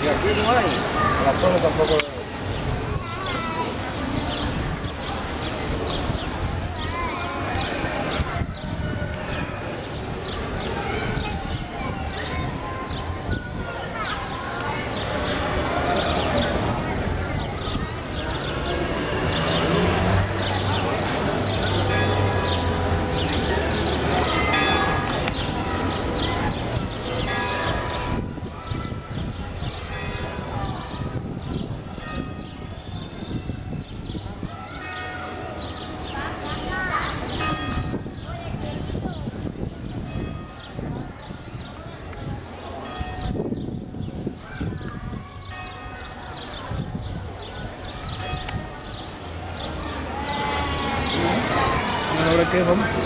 Y aquí no hay. A la zona tampoco. Ahora qué vamos.